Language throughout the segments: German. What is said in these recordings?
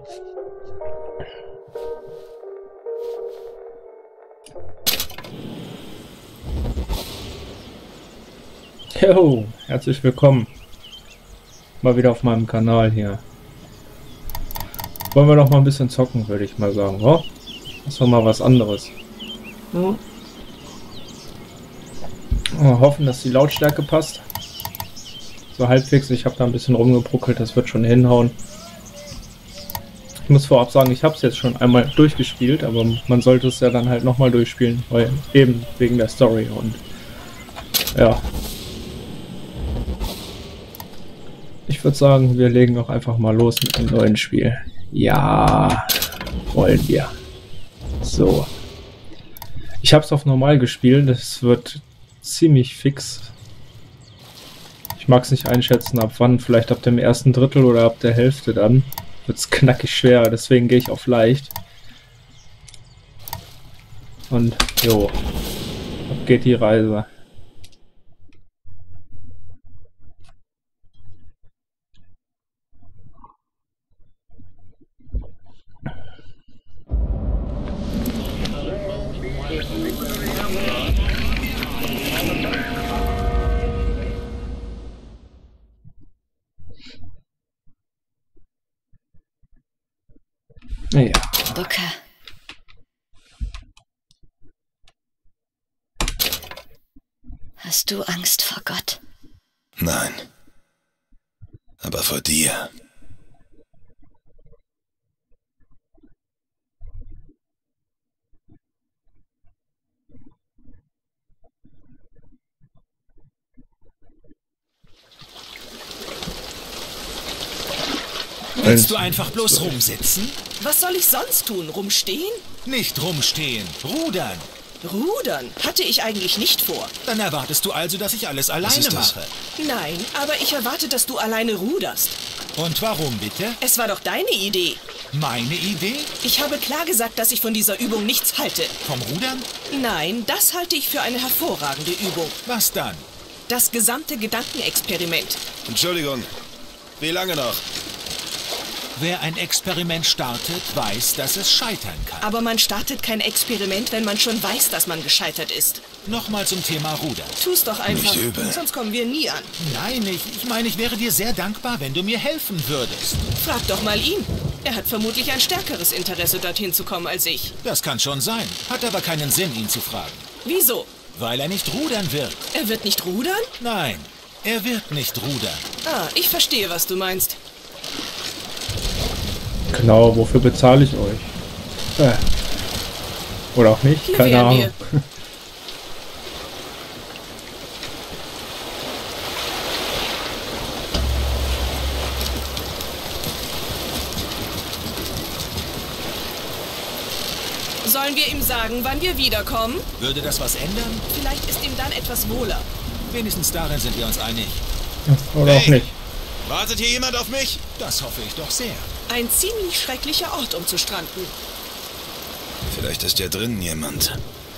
Jo, herzlich willkommen. Mal wieder auf meinem Kanal hier. Wollen wir doch mal ein bisschen zocken, würde ich mal sagen. Oh, das war mal was anderes. Oh, hoffen, dass die Lautstärke passt. So halbwegs, ich habe da ein bisschen rumgebruckelt, das wird schon hinhauen. Ich muss vorab sagen, ich habe es jetzt schon einmal durchgespielt, aber man sollte es ja dann halt nochmal durchspielen, weil eben wegen der Story und ja. Ich würde sagen, wir legen doch einfach mal los mit dem neuen Spiel. Ja, wollen wir. So. Ich habe es auf normal gespielt, das wird ziemlich fix. Ich mag es nicht einschätzen, ab wann, vielleicht ab dem ersten Drittel oder ab der Hälfte dann. Wird es knackig schwer, deswegen gehe ich auf leicht. Und jo, ab geht die Reise. Ja. Booker. Hast du Angst vor Gott? Nein. Aber vor dir. Willst du einfach bloß rumsitzen? Was soll ich sonst tun? Rumstehen? Nicht rumstehen, rudern. Rudern? Hatte ich eigentlich nicht vor. Dann erwartest du also, dass ich alles alleine ist das? mache. Nein, aber ich erwarte, dass du alleine ruderst. Und warum bitte? Es war doch deine Idee. Meine Idee? Ich habe klar gesagt, dass ich von dieser Übung nichts halte. Vom Rudern? Nein, das halte ich für eine hervorragende Übung. Was dann? Das gesamte Gedankenexperiment. Entschuldigung. Wie lange noch? Wer ein Experiment startet, weiß, dass es scheitern kann. Aber man startet kein Experiment, wenn man schon weiß, dass man gescheitert ist. Nochmal zum Thema Rudern. Tu's doch einfach, Nicht übel. sonst kommen wir nie an. Nein, ich meine, ich wäre dir sehr dankbar, wenn du mir helfen würdest. Frag doch mal ihn. Er hat vermutlich ein stärkeres Interesse, dorthin zu kommen als ich. Das kann schon sein. Hat aber keinen Sinn, ihn zu fragen. Wieso? Weil er nicht rudern wird. Er wird nicht rudern? Nein, er wird nicht rudern. Ah, ich verstehe, was du meinst. Genau, wofür bezahle ich euch? Oder auch nicht, Hier keine wären Ahnung. wir. Sollen wir ihm sagen, wann wir wiederkommen? Würde das was ändern? Vielleicht ist ihm dann etwas wohler. Wenigstens darin sind wir uns einig. Oder auch Hey. nicht. Wartet hier jemand auf mich? Das hoffe ich doch sehr. Ein ziemlich schrecklicher Ort, um zu stranden. Vielleicht ist ja drinnen jemand.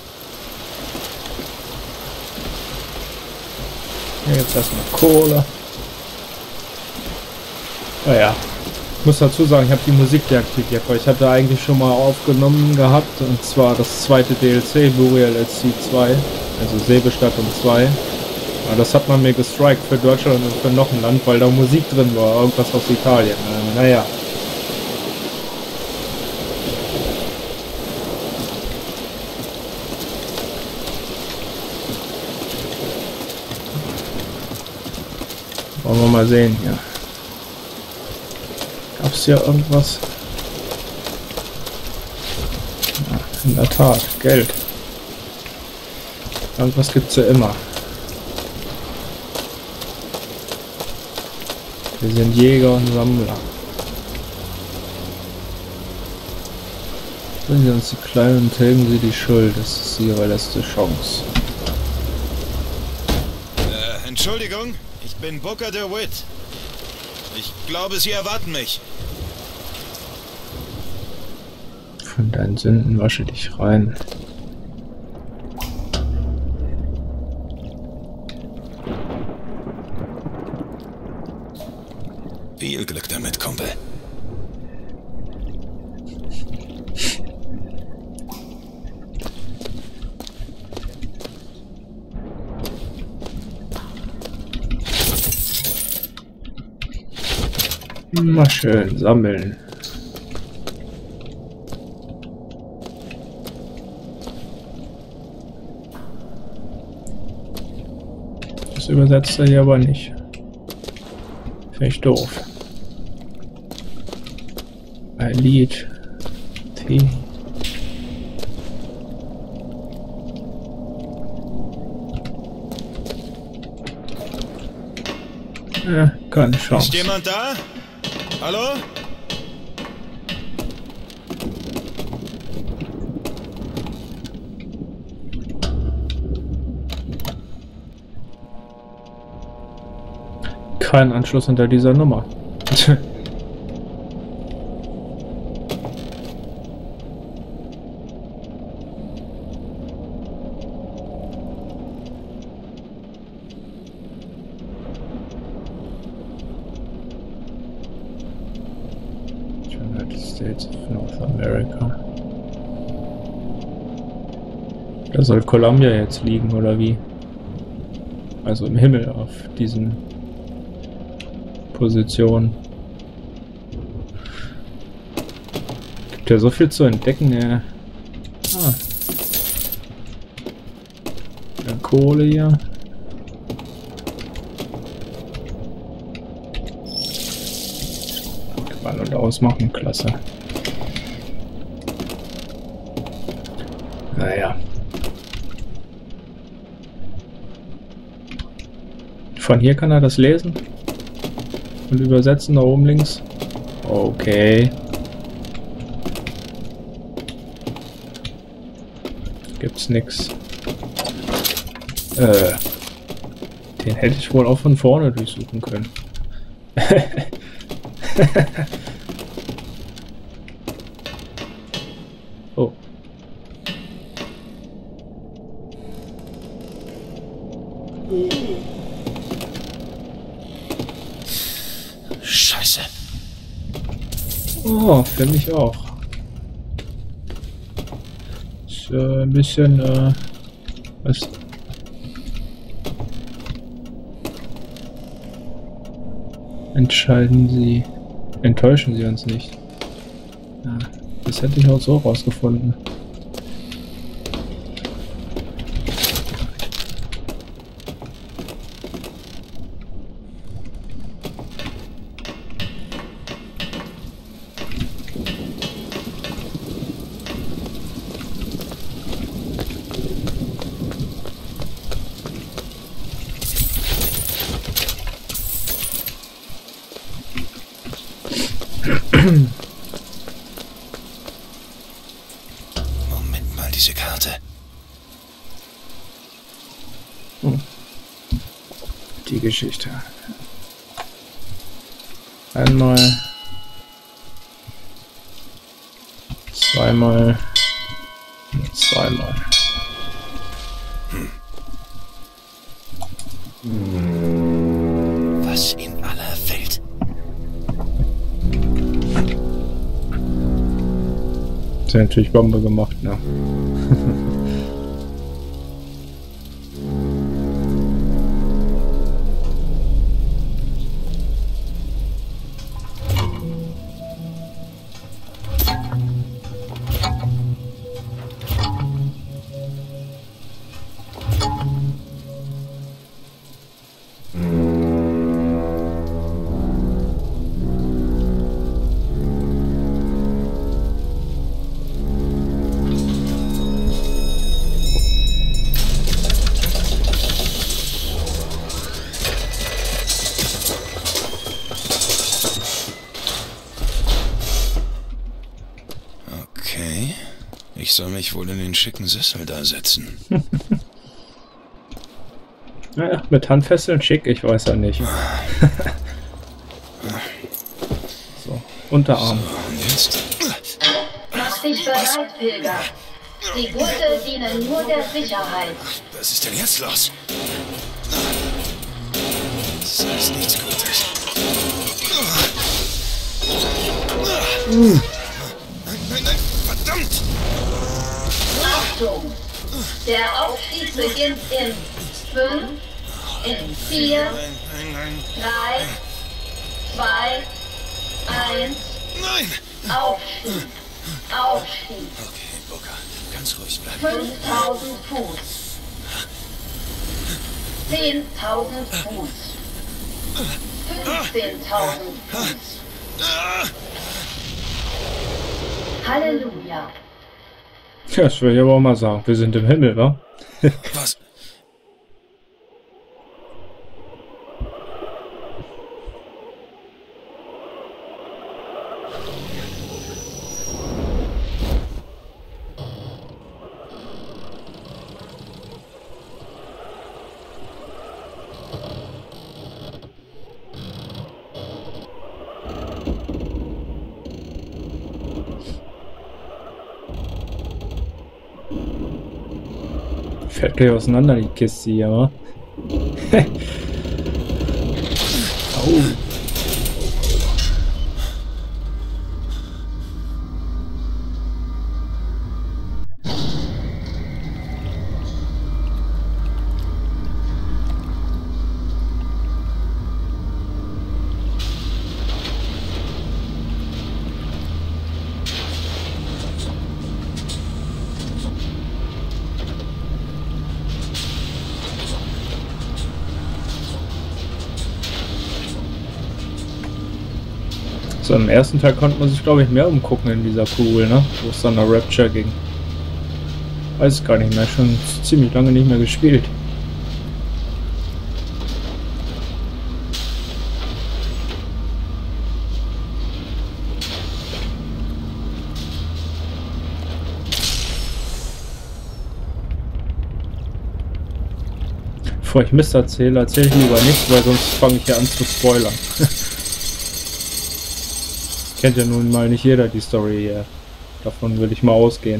Jetzt erstmal Kohle. Naja. Ich muss dazu sagen, ich habe die Musik deaktiviert, weil ich hatte eigentlich schon mal aufgenommen gehabt, und zwar das zweite DLC, Burial at Sea 2, also Seebestattung 2. Aber das hat man mir gestrikt für Deutschland und für noch ein Land, weil da Musik drin war, irgendwas aus Italien. Naja. Wollen wir mal sehen hier. Gab's hier irgendwas? Ja, in der Tat, Geld. Irgendwas gibt's ja immer. Wir sind Jäger und Sammler. Bringen Sie uns die Kleinen und tilgen Sie die Schuld. Das ist Ihre letzte Chance. Entschuldigung, ich bin Booker DeWitt. Ich glaube, Sie erwarten mich. Von deinen Sünden wasche dich rein. Viel Glück damit, Kumpel. Mal schön sammeln. Das übersetzt er hier aber nicht. Finde ich doof. Ein Lied. T. Ja, keine Chance. Ist jemand da? Hallo? Kein Anschluss unter dieser Nummer. United States of North America. Da soll Columbia jetzt liegen, oder wie? Also im Himmel auf diesen Positionen. Gibt ja so viel zu entdecken, ja. Ah. Ja, Kohle hier. An- und ausmachen, klasse. Naja. Von hier kann er das lesen und übersetzen, da oben links. Okay. Gibt's nix. Den hätte ich wohl auch von vorne durchsuchen können. Oh. Scheiße. Oh, für mich auch. Ist ein bisschen, was? Enttäuschen Sie uns nicht. Ja, das hätte ich auch so rausgefunden. Moment mal, diese Karte. Die Geschichte. Einmal. Zweimal. Zweimal. Was in aller Welt? Das ist ja natürlich Bombe gemacht, ne? Okay. Ich soll mich wohl in den schicken Sessel da setzen. Naja, mit Handfesseln schick, ich weiß ja nicht. So, Unterarm. Und jetzt? Mach dich bereit, Pilger. Die Gurte dienen nur der Sicherheit. Was ist denn jetzt los? Das ist nichts Gutes. Nein, nein, nein, verdammt! Achtung! Der Aufstieg beginnt in 5, in 4, Nein, nein, nein. 3, 2, 1. Nein! Aufstieg. Aufstieg. Okay, Booker, ganz ruhig bleiben. 5000 Fuß. 10.000 Fuß. 15.000 Fuß. Halleluja. Ja, das will ich aber auch mal sagen. Wir sind im Himmel, wa? Was? Fällt gleich auseinander, die Kiste hier, wa? Au. So, im ersten Teil konnte man sich, glaube ich, mehr umgucken in dieser Kugel, ne? Wo es dann nach Rapture ging. Weiß gar nicht mehr, schon ziemlich lange nicht mehr gespielt. Bevor ich Mist erzähle, erzähle ich lieber nichts, weil sonst fange ich hier an zu spoilern. Kennt ja nun mal nicht jeder die Story hier. Davon will ich mal ausgehen.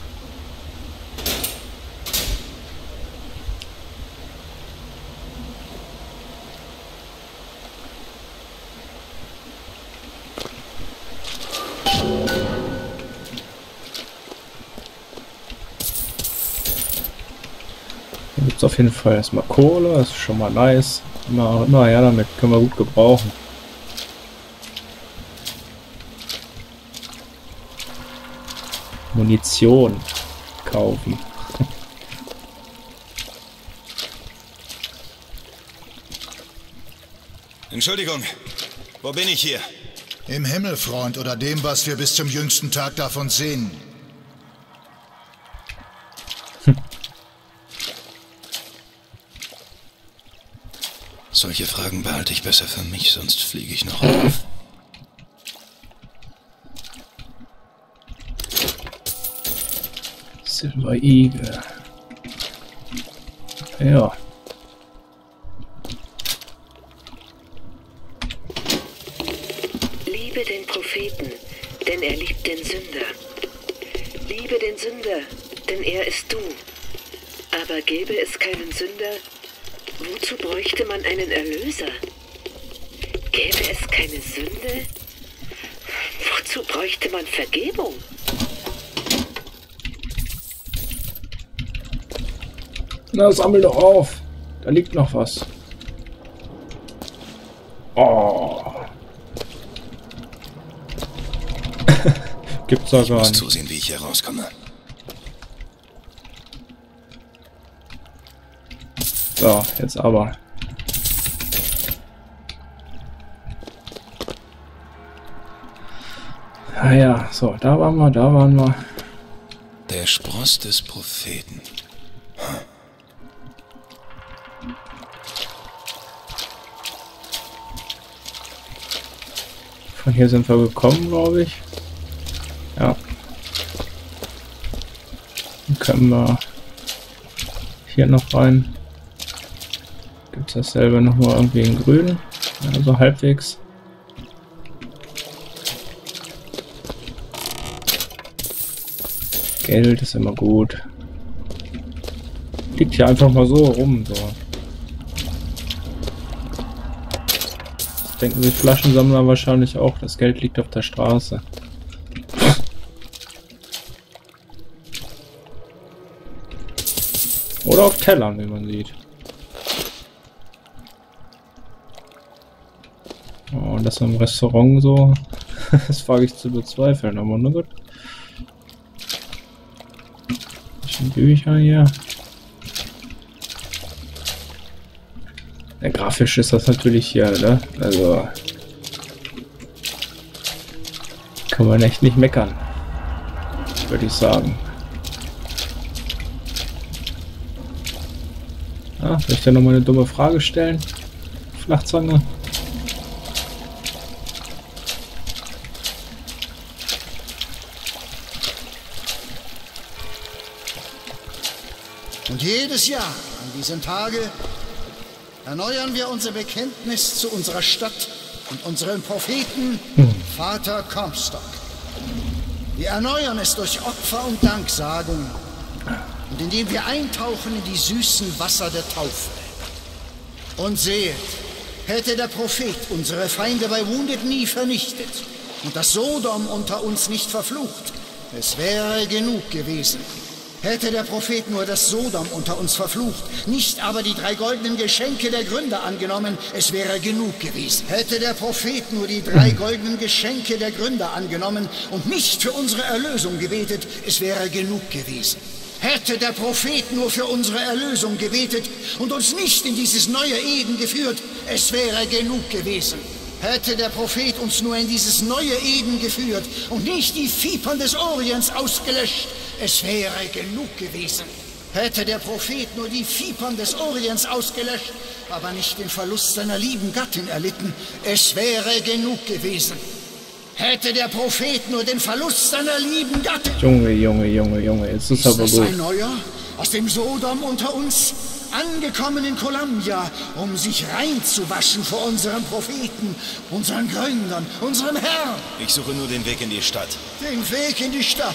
Hier gibt es auf jeden Fall erstmal Kohle, das ist schon mal nice. Immer her damit, können wir gut gebrauchen. Munition kaufen. Entschuldigung, wo bin ich hier? Im Himmel, Freund, oder dem, was wir bis zum jüngsten Tag davon sehen. Solche Fragen behalte ich besser für mich, sonst fliege ich noch auf. Silver Eagle. Ja. Liebe den Propheten, denn er liebt den Sünder. Liebe den Sünder, denn er ist du. Aber gäbe es keinen Sünder, wozu bräuchte man einen Erlöser? Gäbe es keine Sünde, wozu bräuchte man Vergebung? Na, sammel doch auf. Da liegt noch was. Oh. Gibt's da Ich gar muss nicht. zusehen, wie ich hier rauskomme. So, jetzt aber. Ah ja, so, da waren wir, da waren wir. Der Spross des Propheten. Von hier sind wir gekommen, glaube ich. Ja. Dann können wir hier noch rein. Gibt es dasselbe nochmal irgendwie in grün? Ja, so halbwegs. Geld ist immer gut. Liegt hier einfach mal so rum, so. Das denken sich Flaschensammler wahrscheinlich auch. Das Geld liegt auf der Straße. Oder auf Tellern, wie man sieht. Oh, und das im Restaurant so, das wage ich zu bezweifeln, aber nur gut. Bisschen Bücher hier. Ja, grafisch ist das natürlich hier, ne? Also kann man echt nicht meckern, würde ich sagen. Ah, soll ich da nochmal eine dumme Frage stellen? Flachzange. Und jedes Jahr an diesem Tage erneuern wir unser Bekenntnis zu unserer Stadt und unserem Propheten, Vater Comstock. Wir erneuern es durch Opfer und Danksagung und indem wir eintauchen in die süßen Wasser der Taufe. Und seht, hätte der Prophet unsere Feinde bei Wounded Knee vernichtet und das Sodom unter uns nicht verflucht, es wäre genug gewesen. Hätte der Prophet nur das Sodom unter uns verflucht, nicht aber die 3 goldenen Geschenke der Gründer angenommen, es wäre genug gewesen. Hätte der Prophet nur die 3 goldenen Geschenke der Gründer angenommen und nicht für unsere Erlösung gebetet, es wäre genug gewesen. Hätte der Prophet nur für unsere Erlösung gebetet und uns nicht in dieses neue Eden geführt, es wäre genug gewesen. Hätte der Prophet uns nur in dieses neue Eden geführt und nicht die Vipern des Orients ausgelöscht, es wäre genug gewesen. Hätte der Prophet nur die Vipern des Orients ausgelöscht, aber nicht den Verlust seiner lieben Gattin erlitten, es wäre genug gewesen. Hätte der Prophet nur den Verlust seiner lieben Gattin... Junge, jetzt ist aber Ist gut. das ein Neuer aus dem Sodom unter uns, angekommen in Columbia, um sich reinzuwaschen vor unserem Propheten, unseren Gründern, unserem Herrn? Ich suche nur den Weg in die Stadt. Den Weg in die Stadt.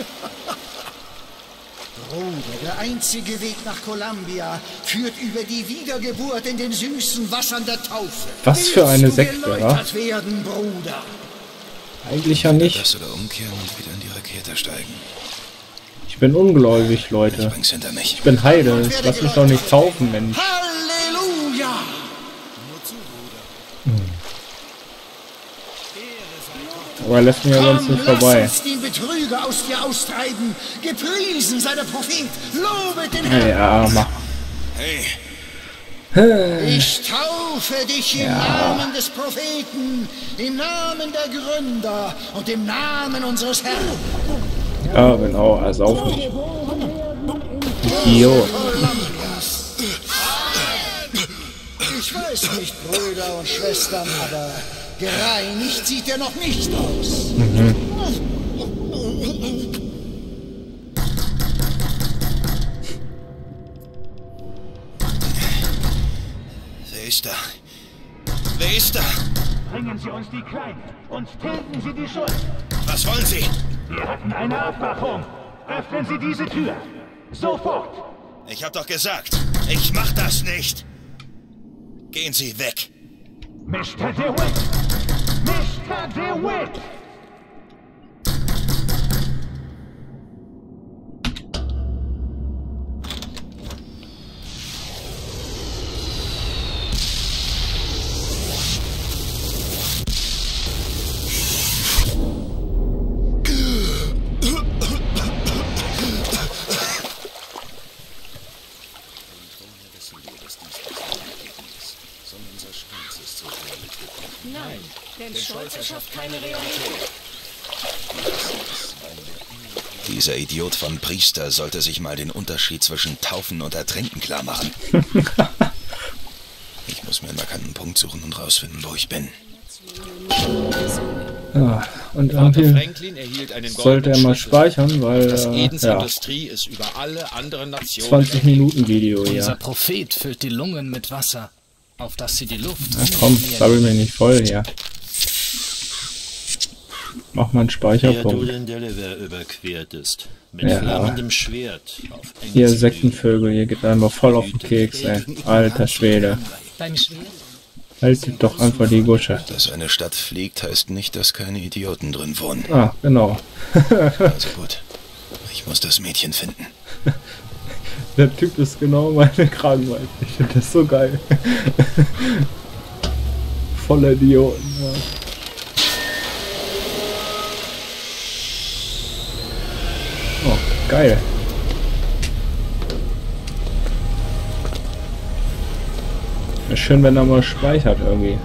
Bruder, der einzige Weg nach Columbia führt über die Wiedergeburt in den süßen Wassern der Taufe. Was für eine Willst du Sekte, geläutert werden, Bruder? Eigentlich ja nicht. Das oder umkehren und wieder in die Rakete steigen. Ich bin ungläubig, Ich Leute. bring's hinter mich. Ich bin Heide. Ich lass mich doch nicht taufen, Mensch. Halleluja! Aber er lässt mir ja sonst nicht vorbei. Lass uns den Betrüger aus dir austreiben. Gepriesen sei der Prophet. Lobet den Herrn. Ja, mach. Hey, Ich taufe dich im Namen des Propheten, im Namen der Gründer und im Namen unseres Herrn. Ja, genau, also auch nicht. Jo. Ich weiß nicht, Brüder und Schwestern, aber gereinigt sieht er noch nicht aus. wer ist da? Wer ist da? Bringen Sie uns die Kleine und tilgen Sie die Schuld. Was wollen Sie? Wir hatten eine Abmachung. Öffnen Sie diese Tür. Sofort. Ich hab doch gesagt, ich mach das nicht. Gehen Sie weg. Mr. DeWitt! Mr. DeWitt! Nein, denn Stolz erschafft keine Realität. Dieser Idiot von Priester sollte sich mal den Unterschied zwischen Taufen und Ertränken klar machen. Ich muss mir einen markanten Punkt suchen und rausfinden, wo ich bin. Ja, und Vater irgendwie Franklin erhielt einen sollte er mal Schlüssel. speichern, weil Das Edens ja, Industrie ist über alle anderen Nationen. 20 Minuten Video Unser hier. Prophet füllt die Lungen mit Wasser, auf dass sie die Luft... Na komm, sabbel mir nicht voll hier. Mach mal einen Der du Speicherpunkt. den Delaware überquert ist. Mit Ja. flammendem Schwert. Auf Hier Sektenvögel, hier geht einfach voll auf den Keks, ey. Alter Schwede. Dein Schwert? Haltet doch einfach die Gusche. Dass eine Stadt fliegt, heißt nicht, dass keine Idioten drin wohnen. Ah, genau. Also gut. Ich muss das Mädchen finden. Der Typ ist genau meine Kragenweite. Ich finde das so geil. voller Idioten. Ja. Oh, geil. Wäre schön, wenn er mal speichert irgendwie.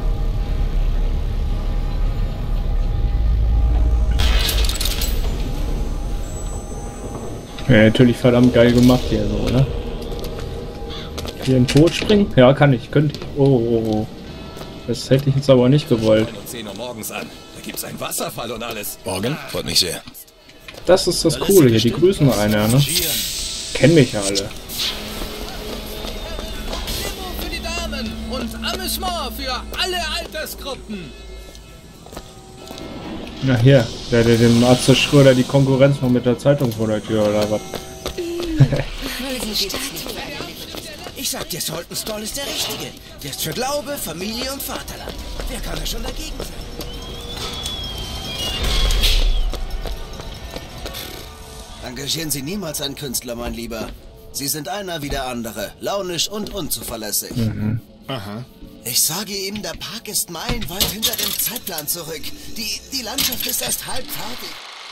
Ja, natürlich verdammt geil gemacht hier so, oder? Hier im Tod springen? Ja, kann ich, könnte ich. Oh, oh, oh. Das hätte ich jetzt aber nicht gewollt. Um 10 Uhr morgens an. Da gibt's einen Wasserfall und alles. Morgen? Freut mich sehr. Das ist das Coole hier, die grüßen einer, ne? Kennen mich ja alle. Für die Damen und Amüsement für alle Altersgruppen. Na hier, der dem Atze Schröder die Konkurrenz noch mit der Zeitung vor der Tür oder was? Ich sag dir, Saltonstall ist der Richtige. Der ist für Glaube, Familie und Vaterland. Wer kann da schon dagegen sein? Engagieren Sie niemals einen Künstler, mein Lieber. Sie sind einer wie der andere, launisch und unzuverlässig. Aha. Ich sage ihm, der Park ist meilenweit hinter dem Zeitplan zurück. Die Landschaft ist erst halb fertig.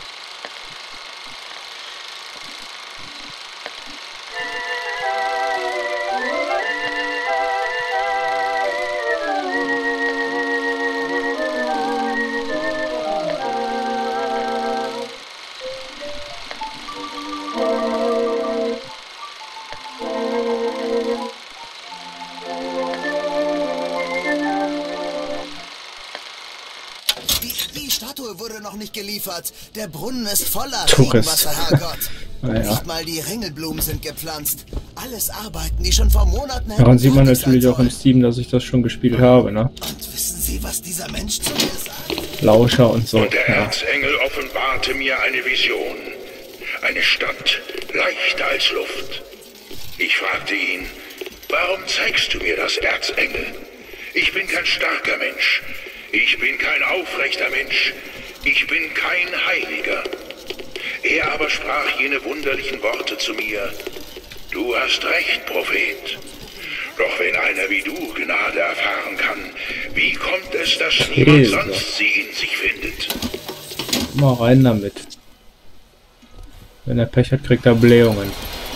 Die Statue wurde noch nicht geliefert. Der Brunnen ist voller Regenwasser, Herrgott. Nicht mal die Ringelblumen sind gepflanzt. Alles Arbeiten, die schon vor Monaten... Daran sieht man natürlich auch im Steam, dass ich das schon gespielt habe, ne? Und wissen Sie, was dieser Mensch zu mir sagt? Lauscher und so. Und der Erzengel offenbarte mir eine Vision. Eine Stadt, leichter als Luft. Ich fragte ihn, warum zeigst du mir das, Erzengel? Ich bin kein starker Mensch. Ich bin kein aufrechter Mensch. Ich bin kein Heiliger. Er aber sprach jene wunderlichen Worte zu mir. Du hast recht, Prophet. Doch wenn einer wie du Gnade erfahren kann, wie kommt es, dass niemand sonst sie in sich findet? Mal rein damit. Wenn er Pech hat, kriegt er Blähungen.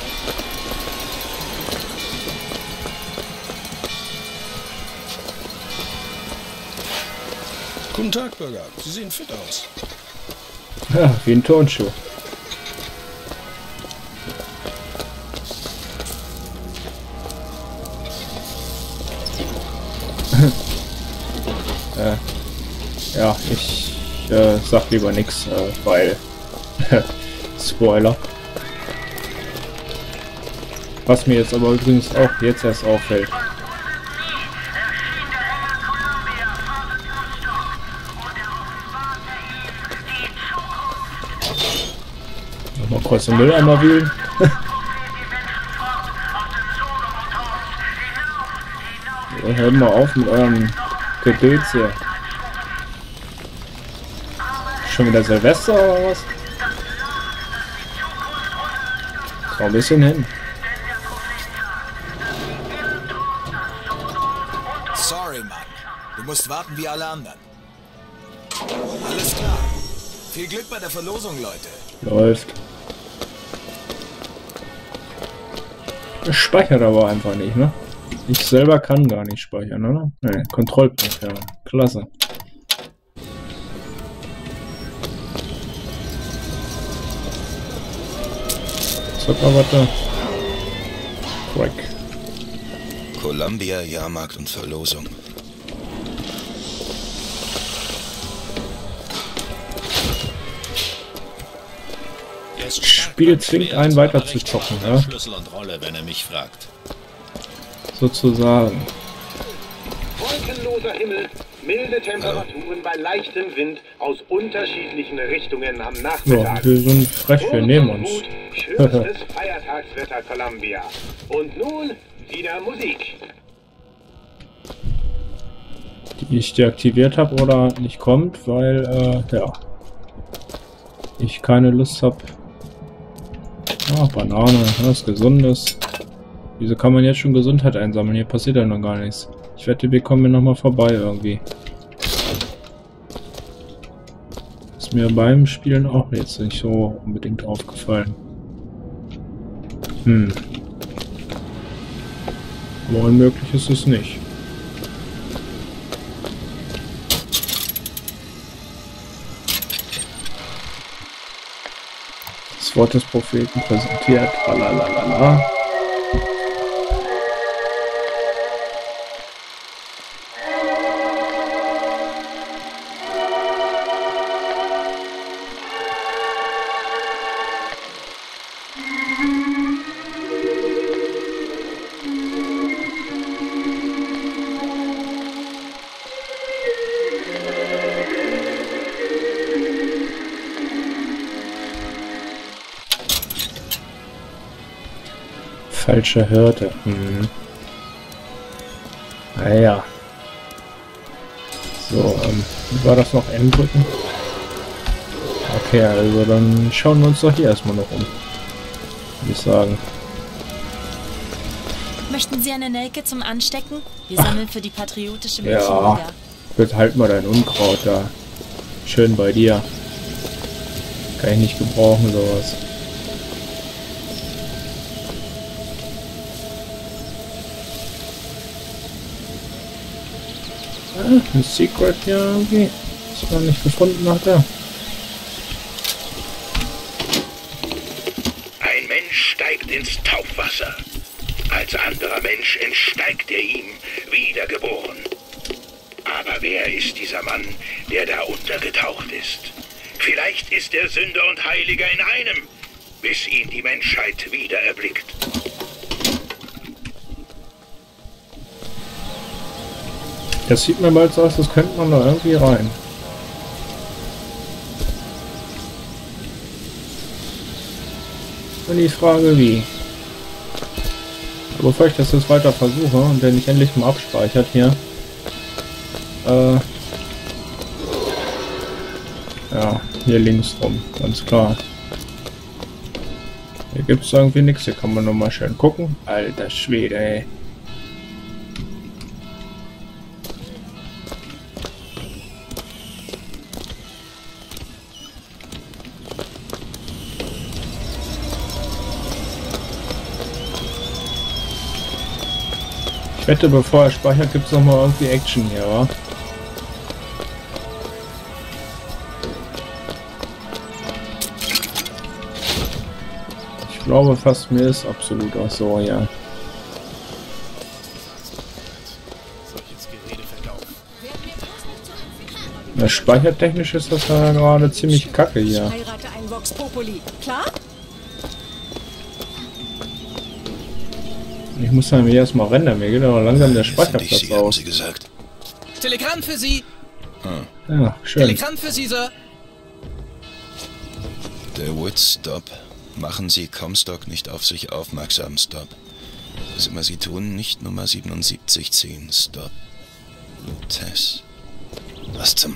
Guten Tag, Bürger. Sie sehen fit aus. Ja, wie ein Turnschuh. Ja, ich sag lieber nichts, weil Spoiler. Was mir jetzt aber übrigens auch jetzt erst auffällt. Nochmal kurz den Mülleimer wühlen. Hört mal auf mit eurem Gedöns hier. Schon wieder Silvester oder was? So ein bisschen hin. Sorry, Mann. Du musst warten wie alle anderen. Alles klar. Viel Glück bei der Verlosung, Leute. Läuft. Das speichert aber einfach nicht, ne? Ich selber kann gar nicht speichern, oder? Ne, Kontrollpunkt, ja. Klasse. Zuckerwatte. Crack. Columbia, Jahrmarkt und Verlosung. Das Spiel zwingt einen weiter zu zocken, ja? Schlüssel und Rolle, wenn er mich fragt. Sozusagen. Wolkenloser Himmel, milde Temperaturen bei leichtem Wind aus unterschiedlichen Richtungen am Nachmittag. Ja, wir sind frech, wir nehmen uns. Schönstes Feiertagswetter Columbia. Und nun wieder Musik. Die ich deaktiviert habe oder nicht kommt, weil, ja, ich keine Lust habe. Ah, Banane, was Gesundes. Wieso kann man jetzt schon Gesundheit einsammeln? Hier passiert ja noch gar nichts. Ich wette, wir kommen hier nochmal vorbei irgendwie. Ist mir beim Spielen auch jetzt nicht so unbedingt aufgefallen. Aber unmöglich ist es nicht. Das Wort des Propheten präsentiert. Lalalala. Falsche Hirte. Naja. So, wie war das noch? M drücken? Okay, also dann schauen wir uns doch hier erstmal noch um. Würde ich sagen. Möchten Sie eine Nelke zum Anstecken? Wir sammeln für die patriotische Mädchenliga. Ja, bitte halt mal dein Unkraut da. Schön bei dir. Kann ich nicht gebrauchen, sowas. Ein Secret hier irgendwie. Ist noch nicht gefunden nach der. Ein Mensch steigt ins Taufwasser. Als anderer Mensch entsteigt er ihm, wiedergeboren. Aber wer ist dieser Mann, der da untergetaucht ist? Vielleicht ist er Sünder und Heiliger in einem, bis ihn die Menschheit wieder erblickt. Das sieht mir bald so aus, das könnte man da irgendwie rein. Und die Frage wie. Aber bevor ich das jetzt weiter versuche und wenn ich endlich mal abspeichert hier. Ja, hier links rum, ganz klar. Hier gibt es irgendwie nichts, hier kann man nochmal schön gucken. Alter Schwede, ey. Ich wette, bevor er speichert, gibt es noch mal irgendwie Action hier, wa? Ich glaube fast, mir ist absolut auch so, ja. Das speichertechnisch ist das ja gerade ziemlich kacke hier. Klar? Ich muss dann mir erstmal rendern, mir geht aber langsam der Speicherplatz aus. Telegramm für Sie! Ja, schön. Telegramm für Sie, Sir! Der Wood, Stop. Machen Sie Comstock nicht auf sich aufmerksam, Stop. Was immer Sie tun, nicht Nummer 77 ziehen, Stop. Tess. Was zum...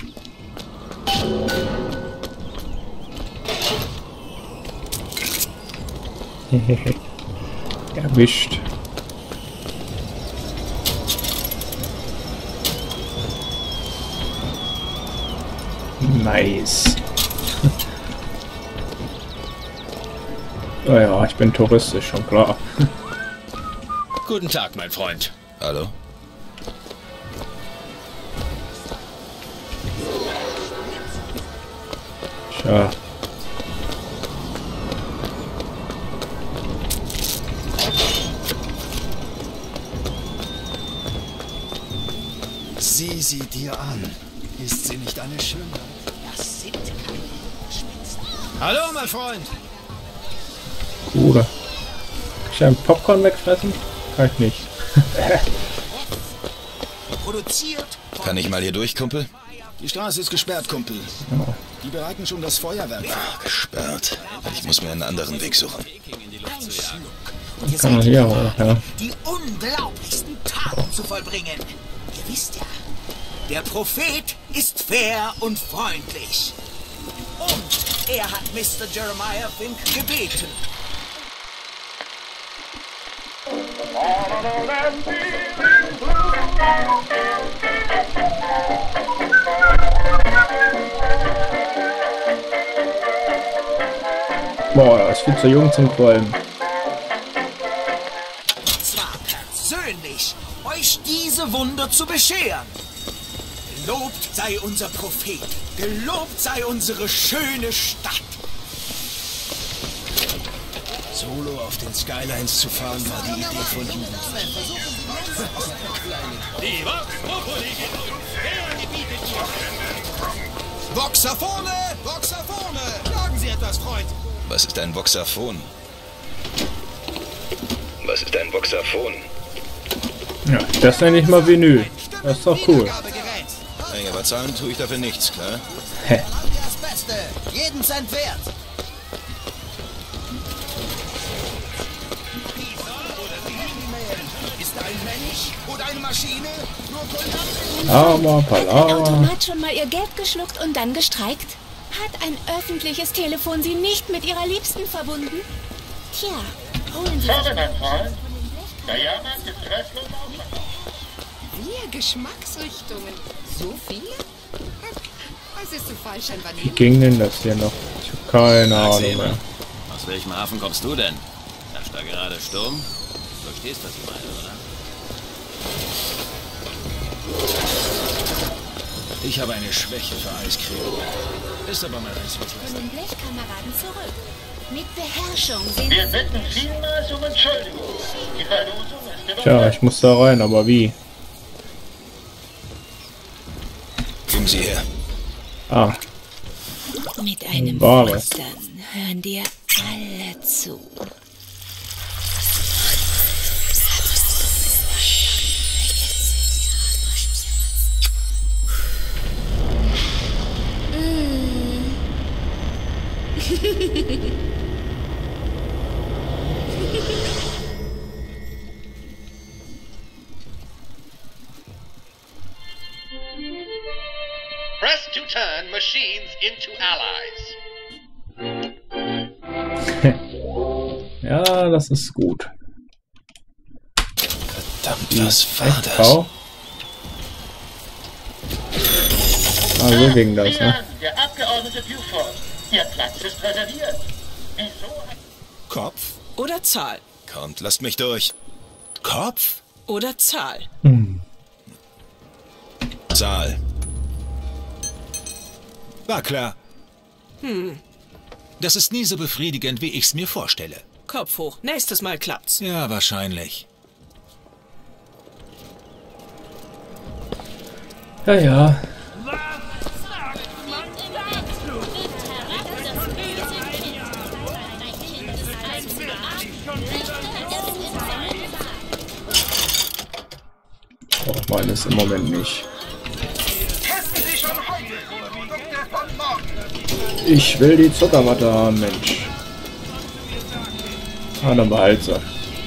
Erwischt. Nice. Naja, ich bin touristisch, schon klar. Guten Tag, mein Freund. Hallo? Tja. Sieh sie dir an. Ist sie nicht eine Schönheit? Das sind keine Spitzen. Hallo, mein Freund. Bruder. Kann ich einen Popcorn wegfressen? Kann ich nicht. Produziert. Kann ich mal hier durch, Kumpel? Die Straße ist gesperrt, Kumpel. Ja. Die bereiten schon das Feuerwerk. Ja, gesperrt. Ich muss mir einen anderen Weg suchen. Kann man hier auch, ja. Die unglaublichsten Taten zu vollbringen. Ihr wisst ja, der Prophet ist fair und freundlich. Und er hat Mr. Jeremiah Fink gebeten. Boah, er ist viel zu jung zum Qualmen. Und zwar persönlich, euch diese Wunder zu bescheren. Gelobt sei unser Prophet, gelobt sei unsere schöne Stadt. Solo auf den Skylines zu fahren, war die Idee von Jugend. Die Vox Populi geht Voxaphone! Voxaphone! Sagen Sie etwas, Freund! Was ist ein Voxaphon? Was ist ein Voxaphon? Ja, das nenne ich mal Vinyl. Das ist doch cool. Hey, aber zahlen tue ich dafür nichts, klar? Hä? Das Beste. Jeden Cent wert. Ist ein Mensch oder eine Maschine? Aber Hat ein Palava. Automat schon mal ihr Geld geschluckt und dann gestreikt? Hat ein öffentliches Telefon sie nicht mit ihrer Liebsten verbunden? Tja, holen Sie Sorry, mein Freund. Der Jahrmarkt ist restlos ausverkauft. 4 Geschmacksrichtungen. So viele? Was ist so falsch an Wie Vanille? ging denn das hier noch? Ich habe keine Ahnung mehr. Aus welchem Hafen kommst du denn? Herrscht da gerade Sturm? Du verstehst, was ich meine, oder? Ich habe eine Schwäche für Eiscreme. Ist aber mein einziges Von Leisten. den Blechkameraden zurück. Mit Beherrschung sehen Wir bitten vielmals um Entschuldigung. Die Verlosung ist immer Tja, ich muss da rein, aber wie? Geben Sie her. Ah, Mit einem War was. Flüstern hören dir alle zu. Press to turn machines into allies. ja, das ist gut. Verdammt, was war das? Frau? Ah, so ging das, Sieh ne? an, der Abgeordnete Buford. Ihr Platz ist reserviert. Wieso? Kopf oder Zahl? Kommt, lasst mich durch. Kopf oder Zahl? Zahl. War klar. Das ist nie so befriedigend, wie ich's mir vorstelle. Kopf hoch. Nächstes Mal klappt's. Ja, wahrscheinlich. Ja, ja. Braucht man es im Moment nicht. Testen Sie schon heute die Produkte von morgen. Ich will die Zuckerwatte haben, Mensch. Ah, dann behalt sie.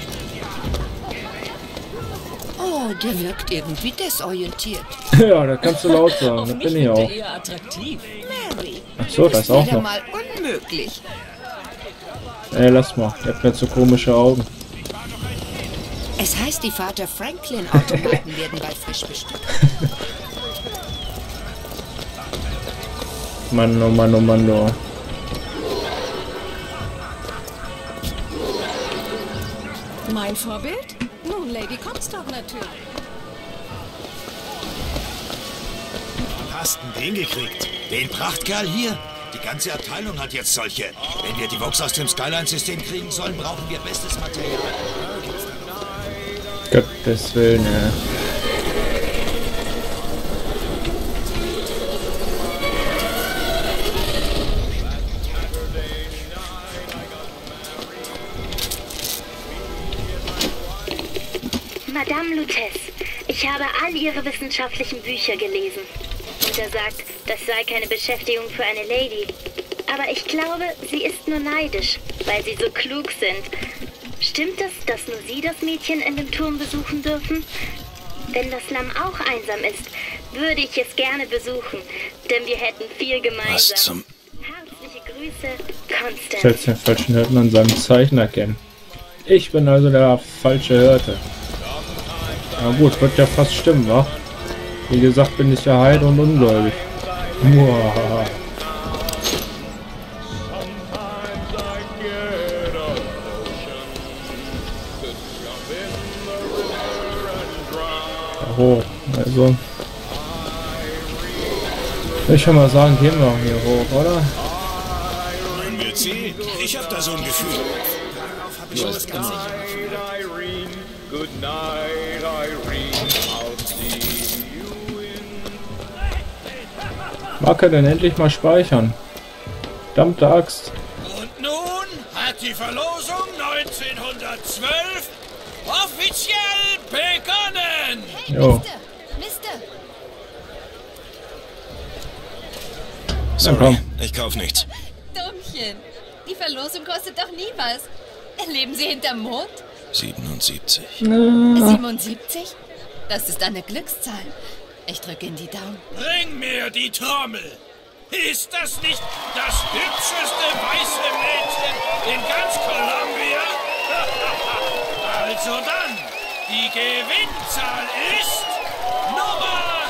Oh, der wirkt irgendwie desorientiert. Ja, das kannst du laut sagen. Das bin ich auch. Eher attraktiv. Mary. Ach so, das auch wieder noch. mal unmöglich. Ey, lass mal. Ihr habt mir zu komische Augen. Es heißt, die Vater Franklin-Automaten werden bald frisch bestückt. Mann, oh Mann, oh Mann, oh. Mein Vorbild? Nun, Lady Comstock natürlich. Hast du den gekriegt? Den Prachtkerl hier? Die ganze Abteilung hat jetzt solche. Wenn wir die Vox aus dem Skyline-System kriegen sollen, brauchen wir bestes Material. Gottes Willen, ja. Madame Lutece, ich habe all Ihre wissenschaftlichen Bücher gelesen. Und er sagt, das sei keine Beschäftigung für eine Lady. Aber ich glaube, sie ist nur neidisch, weil sie so klug sind. Stimmt es, dass nur Sie das Mädchen in dem Turm besuchen dürfen? Wenn das Lamm auch einsam ist, würde ich es gerne besuchen, denn wir hätten viel gemeinsam. Was zum... Herzliche Grüße, Constance. Selbst den falschen Hirten an seinem Zeichen erkennen. Ich bin also der falsche Hirte. Na gut, wird ja fast stimmen, wa? Wie gesagt, bin ich ja Heide und ungläubig. Muahaha. hoch. Also, ich kann mal sagen, gehen wir hier hoch, oder? Wollen wir ziehen? Ich hab da so ein Gefühl. Du hast ganz sicher. Good night, Irene. I'll see you in... Mag er denn endlich mal speichern? Verdammte Axt. Und nun hat die Verlosung 1912 offiziell begonnen! Hey, Jo. Mister! Sorry, ich kauf nichts. Dummchen! Die Verlosung kostet doch nie was. Leben Sie hinterm Mond? 77. 77? Das ist eine Glückszahl. Ich drücke Ihnen die Daumen. Bring mir die Trommel! Ist das nicht das hübscheste weiße Mädchen in ganz Columbia? Also dann, die Gewinnzahl ist Nummer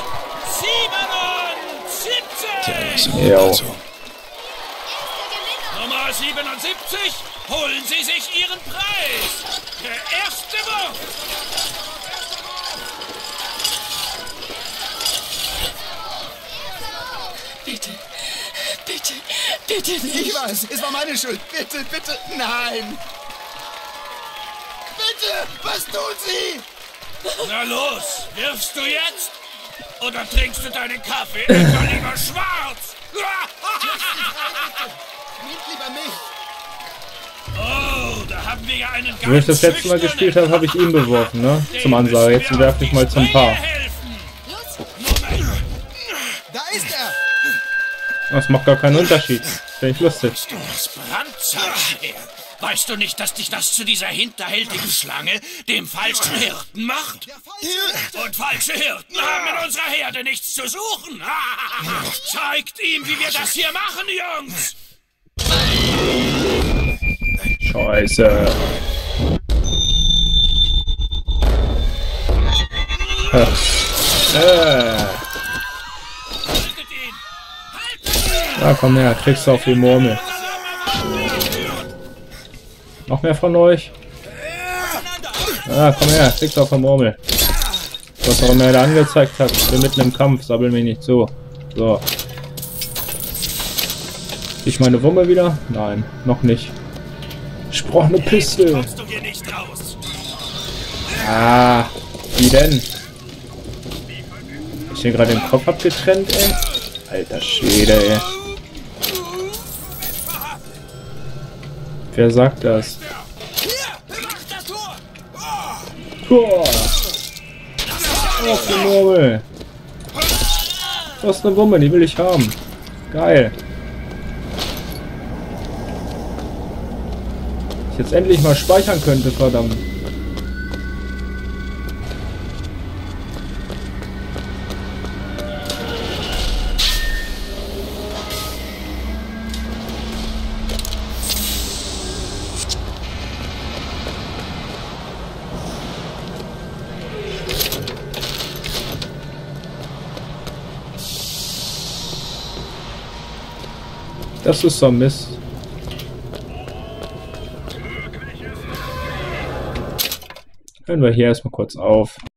77! Jo. Also. Nummer 77, holen Sie sich Ihren Preis! Der erste Wurf! Bitte, bitte, bitte nicht. Ich weiß, es war meine Schuld. Bitte, bitte, nein. Bitte, was tun Sie? Na los, wirfst du jetzt? Oder trinkst du deinen Kaffee etwa lieber schwarz? Nehmt lieber mich. Oh, da haben wir ja einen ganz Wenn ich das letzte Mal gespielt habe, habe ich ihn beworfen, ne? Zum Ansage. Jetzt werfe ich mal zum Paar. Da ist er. Das macht gar keinen Unterschied. Finde ich lustig. Das Brandzeichen. Weißt du nicht, dass dich das zu dieser hinterhältigen Schlange, dem falschen Hirten macht? Und falsche Hirten haben in unserer Herde nichts zu suchen. Zeigt ihm, wie wir das hier machen, Jungs. Scheiße. Ja, komm her, kriegst du auf die Murmel. Noch mehr von euch? Ah, komm her, kriegst du auf die Murmel. Was auch immer er da angezeigt hat. Ich bin mitten im Kampf, sabbel mich nicht zu. So. Ich meine Wumme wieder? Nein, noch nicht. Gesprochene Piste. Ah, wie denn? Ich hier gerade den Kopf abgetrennt, ey. Alter Schwede, ey. Wer sagt das? Boah. Auf die Murmel. Das ist eine Wumme, die will ich haben. Geil. Ich jetzt endlich mal speichern könnte, verdammt. Das ist so Mist. Hören wir hier erstmal kurz auf.